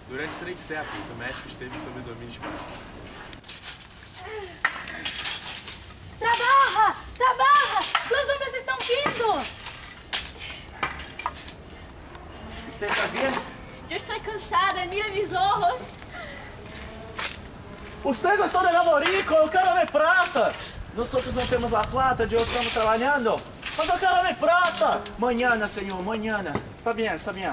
Durante 3 séculos, o México esteve sob o domínio espanhol. Trabaja! Trabaja! Los hombres estão vindo! ¿Usted está bien? Eu estou cansada, mira mis ojos. Ustedes estão de namorico, eu quero ver prata. Nosotros não temos a plata, eu estamos trabalhando. Mas eu quero ver prata. Mañana, senhor, mañana. Está bien, está bien.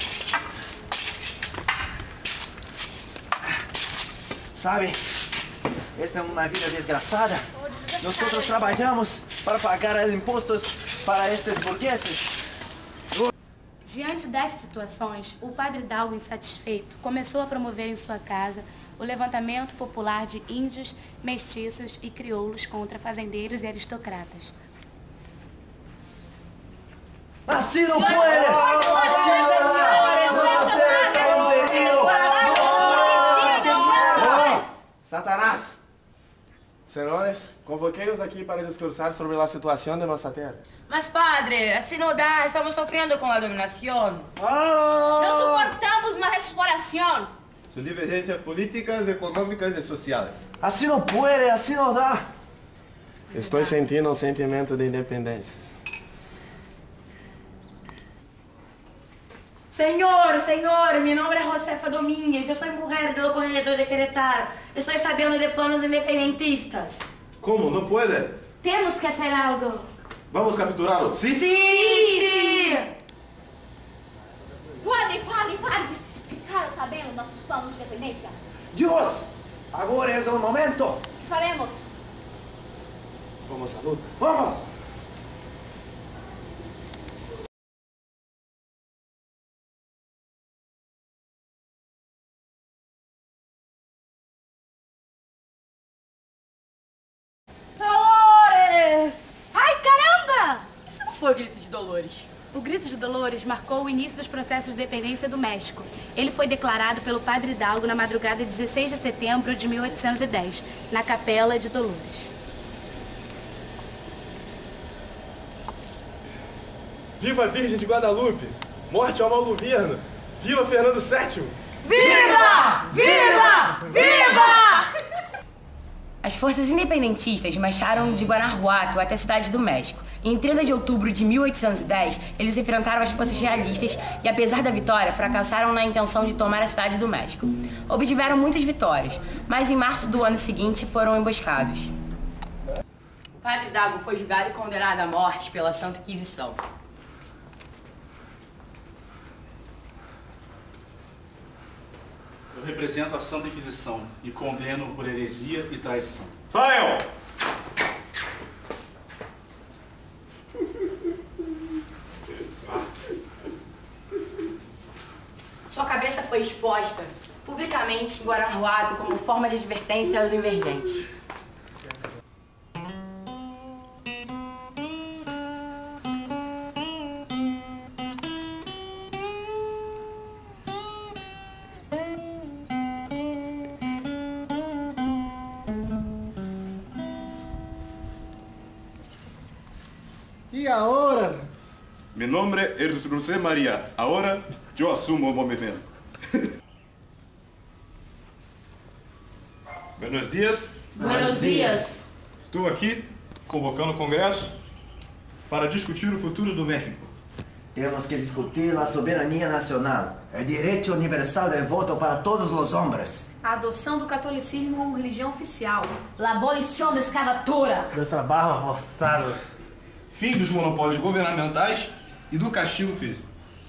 Sabe, esta é uma vida desgraçada. Nosotros trabalhamos para pagar os impostos para estes burgueses. Diante dessas situações, o padre Hidalgo, insatisfeito, começou a promover em sua casa o levantamento popular de índios, mestiços e crioulos contra fazendeiros e aristocratas. Assim não pode! Assim Satanás! Senhores, convoquei-os aqui para discursar sobre a situação de nossa terra. Mas padre, assim não dá, estamos sofrendo com a dominação. Não suportamos mais exploração. São divergências políticas, econômicas e sociais. Assim não pode, assim não dá. Estou sentindo um sentimento de independência. Senhor, meu nome é Josefa Domingues, eu sou mulher do corredor de Querétaro. Estou sabendo de planos independentistas. Como? Não pode? Temos que fazer algo. Vamos capturá-lo? Sim? Sim! Padre! Ficaram sabendo nossos planos de independência? Deus, agora é o momento. O que faremos? Vamos à luta. Vamos! Dolores! Ai, caramba! Isso não foi o grito de Dolores. O Grito de Dolores marcou o início dos processos de independência do México. Ele foi declarado pelo padre Hidalgo na madrugada de 16 de setembro de 1810, na Capela de Dolores. Viva a Virgem de Guadalupe! Morte ao mau governo! Viva Fernando VII! Viva! Viva! Viva! As forças independentistas marcharam de Guanajuato até a cidade do México. Em 30 de outubro de 1810, eles enfrentaram as forças realistas e, apesar da vitória, fracassaram na intenção de tomar a cidade do México. Obtiveram muitas vitórias, mas em março do ano seguinte foram emboscados. O padre Hidalgo foi julgado e condenado à morte pela Santa Inquisição. Eu represento a Santa Inquisição e condeno por heresia e traição. Saiam! Sua cabeça foi exposta publicamente em Guanajuato como forma de advertência aos insurgentes. E agora? Meu nome é José Maria. Agora eu assumo o movimento. Buenos dias. Buenos dias. Estou aqui convocando o Congresso para discutir o futuro do México. Temos que discutir a soberania nacional, o direito universal de voto para todos os homens. A adoção do catolicismo como religião oficial. A abolição da escravatura. Do trabalho forçado. Fim dos monopólios governamentais e do castigo físico.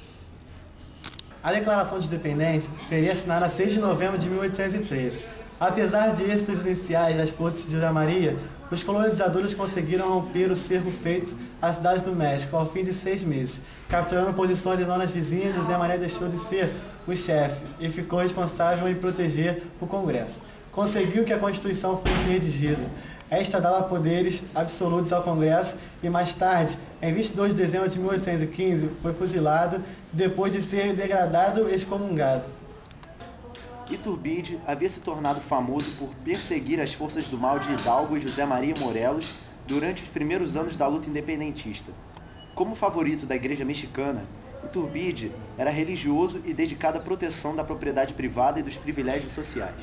A Declaração de Independência seria assinada a 6 de novembro de 1813. Apesar de êxitos iniciais das forças de José Maria, os colonizadores conseguiram romper o cerco feito à cidade do México ao fim de 6 meses. Capturando posições de zonas vizinhas, José Maria deixou de ser o chefe e ficou responsável em proteger o Congresso. Conseguiu que a Constituição fosse redigida. Esta dava poderes absolutos ao Congresso e mais tarde, em 22 de dezembro de 1815, foi fuzilado depois de ser degradado e excomungado. Iturbide havia se tornado famoso por perseguir as forças do mal de Hidalgo e José Maria Morelos durante os primeiros anos da luta independentista. Como favorito da Igreja Mexicana, Iturbide era religioso e dedicado à proteção da propriedade privada e dos privilégios sociais.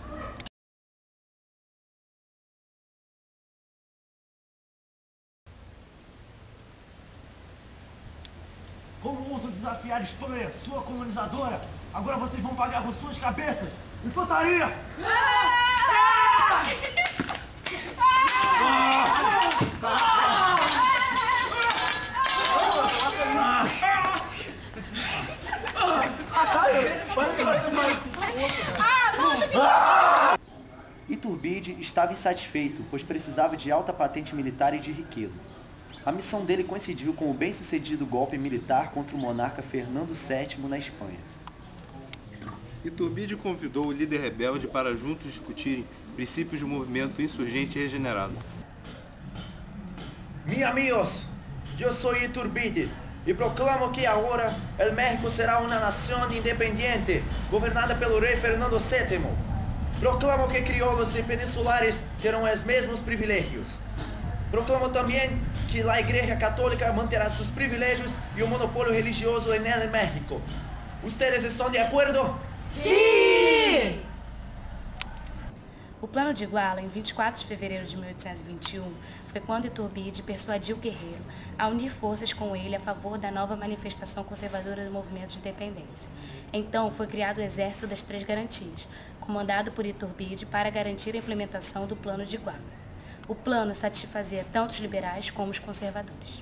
Como ousam desafiar a Espanha, sua colonizadora? Agora vocês vão pagar com suas cabeças! Infantaria! Iturbide estava insatisfeito, pois precisava de alta patente militar e de riqueza. A missão dele coincidiu com o bem-sucedido golpe militar contra o monarca Fernando VII na Espanha. Iturbide convidou o líder rebelde para juntos discutirem princípios do movimento insurgente e regenerado. Mis amigos, eu sou Iturbide e proclamo que agora o México será uma nação independente, governada pelo rei Fernando VII. Proclamo que crioulos e peninsulares terão os mesmos privilégios. Proclamo também que a Igreja Católica manterá seus privilégios e o monopólio religioso en el México. ¿Ustedes estão de acordo? Sim! O Plano de Iguala, em 24 de fevereiro de 1821, foi quando Iturbide persuadiu Guerreiro a unir forças com ele a favor da nova manifestação conservadora do movimento de independência. Então, foi criado o Exército das Três Garantias, comandado por Iturbide para garantir a implementação do Plano de Iguala. O plano satisfazia tanto os liberais como os conservadores.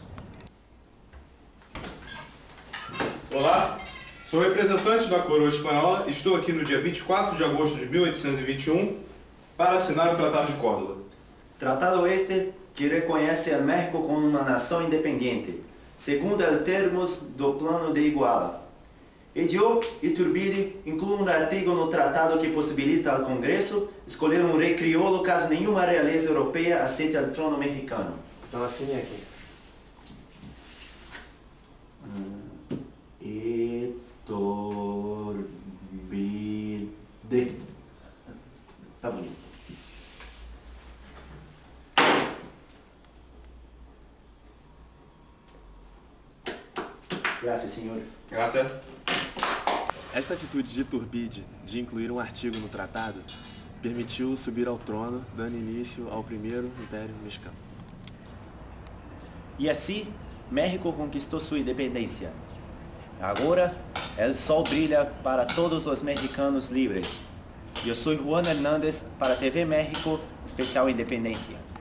Olá, sou representante da coroa espanhola e estou aqui no dia 24 de agosto de 1821 para assinar o Tratado de Córdoba. Tratado este que reconhece o México como uma nação independente, segundo os termos do Plano de Iguala. E eu, Iturbide, incluo um artigo no tratado que possibilita ao Congresso escolher um rei crioulo caso nenhuma realeza europeia aceite o trono mexicano. Então assine aqui. Iturbide. Tá bonito. Graças, senhor. Graças. Esta atitude de Iturbide de incluir um artigo no tratado permitiu subir ao trono, dando início ao primeiro Império Mexicano. E assim, México conquistou sua independência. Agora, o sol brilha para todos os mexicanos livres. Eu sou Juan Hernández para TV México, especial Independência.